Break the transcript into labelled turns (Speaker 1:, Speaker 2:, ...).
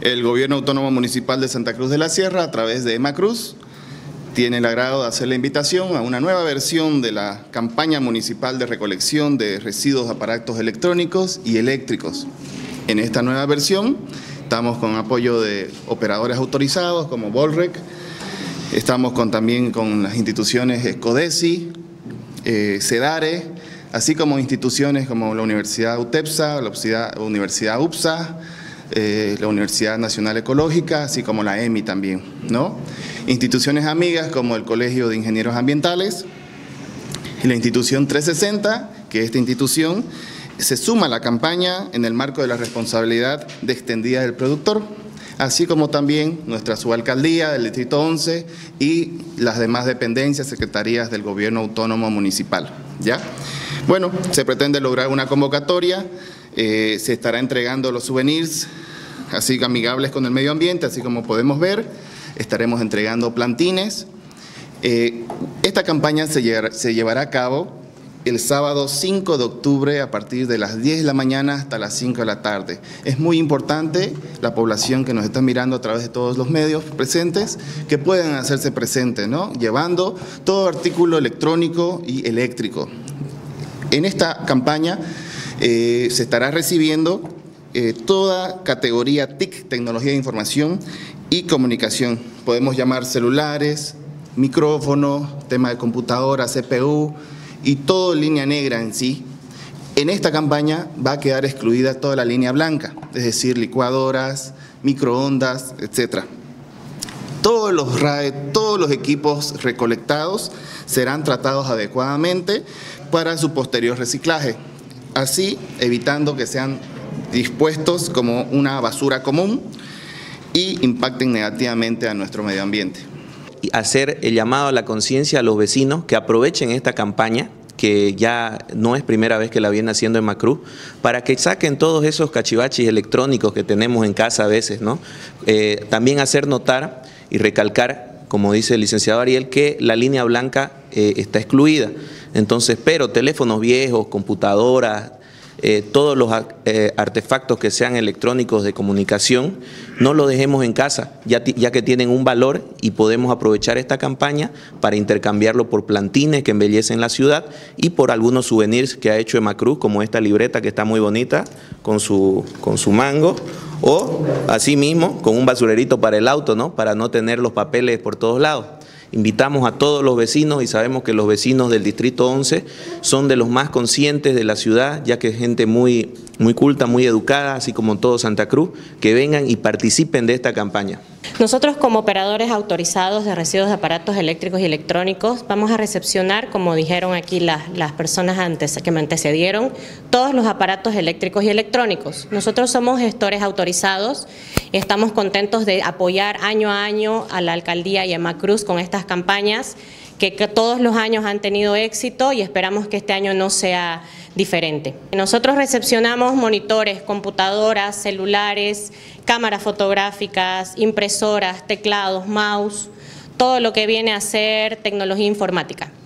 Speaker 1: El Gobierno Autónomo Municipal de Santa Cruz de la Sierra, a través de EMACRUZ, tiene el agrado de hacer la invitación a una nueva versión de la campaña municipal de recolección de residuos de aparatos electrónicos y eléctricos. En esta nueva versión estamos con apoyo de operadores autorizados como Volrec, estamos también con las instituciones CODESI, CEDARE, así como instituciones como la Universidad UTEPSA, la Universidad UPSA, la Universidad Nacional Ecológica, así como la EMI también, ¿no? Instituciones amigas como el Colegio de Ingenieros Ambientales y la institución 360, que esta institución se suma a la campaña en el marco de la responsabilidad de extendida del productor, así como también nuestra subalcaldía del Distrito 11 y las demás dependencias, secretarías del Gobierno Autónomo Municipal, ¿ya? Bueno, se pretende lograr una convocatoria, se estará entregando los souvenirs, así amigables con el medio ambiente, así como podemos ver, estaremos entregando plantines. Esta campaña se llevará a cabo el sábado 5 de octubre a partir de las 10 de la mañana hasta las 5 de la tarde. Es muy importante la población que nos está mirando a través de todos los medios presentes, que puedan hacerse presentes, ¿no? Llevando todo artículo electrónico y eléctrico. En esta campaña se estará recibiendo toda categoría TIC, tecnología de información y comunicación. Podemos llamar celulares, micrófonos, tema de computadora, CPU y todo línea negra en sí. En esta campaña va a quedar excluida toda la línea blanca, es decir, licuadoras, microondas, etc. Todos los RAE, todos los equipos recolectados serán tratados adecuadamente para su posterior reciclaje, así evitando que sean dispuestos como una basura común y impacten negativamente a nuestro medio ambiente.
Speaker 2: Y hacer el llamado a la conciencia a los vecinos que aprovechen esta campaña, que ya no es primera vez que la viene haciendo EMACRUZ, para que saquen todos esos cachivachis electrónicos que tenemos en casa a veces, ¿no? También hacer notar y recalcar, como dice el licenciado Ariel, que la línea blanca está excluida. Entonces, pero teléfonos viejos, computadoras, todos los artefactos que sean electrónicos de comunicación, no los dejemos en casa, ya que tienen un valor y podemos aprovechar esta campaña para intercambiarlo por plantines que embellecen la ciudad y por algunos souvenirs que ha hecho EMACRUZ, como esta libreta que está muy bonita con su mango, o asimismo con un basurerito para el auto, ¿no? Para no tener los papeles por todos lados. Invitamos a todos los vecinos y sabemos que los vecinos del Distrito 11 son de los más conscientes de la ciudad, ya que es gente muy culta, muy educada, así como todo Santa Cruz, que vengan y participen de esta campaña.
Speaker 3: Nosotros como operadores autorizados de residuos de aparatos eléctricos y electrónicos vamos a recepcionar, como dijeron aquí las personas que me antecedieron, todos los aparatos eléctricos y electrónicos. Nosotros somos gestores autorizados y estamos contentos de apoyar año a año a la alcaldía y a EMACRUZ con estas campañas que todos los años han tenido éxito y esperamos que este año no sea diferente. Nosotros recepcionamos monitores, computadoras, celulares, cámaras fotográficas, impresoras, teclados, mouse, todo lo que viene a ser tecnología informática.